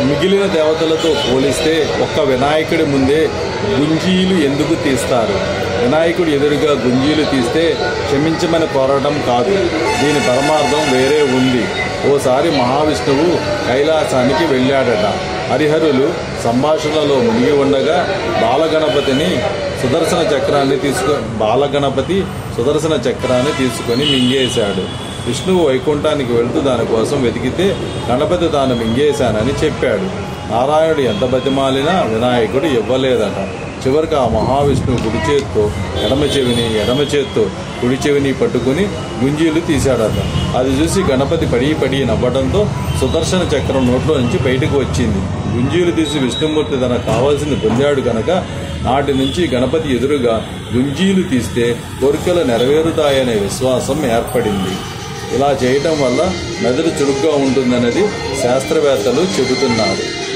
మిగిలిన దేవతలతో పోలిస్తే ఒక్క వినాయకుడి ముందే గుంజీలు ఎందుకు తీస్తారు? వినాయకుడు ఎదురుగా గుంజీలు తీస్తే క్షమించమని కోరడం కాదు, దీని పరమార్థం వేరే ఉంది. ఓసారి మహావిష్ణువు కైలాసానికి వెళ్ళాడట. హరిహరులు సంభాషణలో మునిగి ఉండగా బాలగణపతి సుదర్శన చక్రాన్ని తీసుకొని మింగేశాడు. విష్ణువు వైకుంఠానికి వెళుతూ దానికోసం వెతికితే గణపతి తాను మింగేశానని చెప్పాడు. నారాయణుడు ఎంత బతిమాలినా వినాయకుడు ఇవ్వలేదట. చివరికి ఆ మహావిష్ణువు కుడి చేత్తో ఎడమ చేత్తో కుడి చెవిని పట్టుకుని గుంజీలు తీశాడట. అది చూసి గణపతి పడి నవ్వడంతో సుదర్శన చక్రం నోట్లో నుంచి బయటకు వచ్చింది. గుంజీలు తీసి విష్ణుమూర్తి తనకు కావాల్సింది పొందాడు కనుక నాటి నుంచి గణపతి ఎదురుగా గుంజీలు తీస్తే కోరికలు నెరవేరుతాయనే విశ్వాసం ఏర్పడింది. ఇలా చేయటం వల్ల మెదడు చురుగ్గా ఉంటుందన్నది శాస్త్రవేత్తలు చెబుతున్నారు.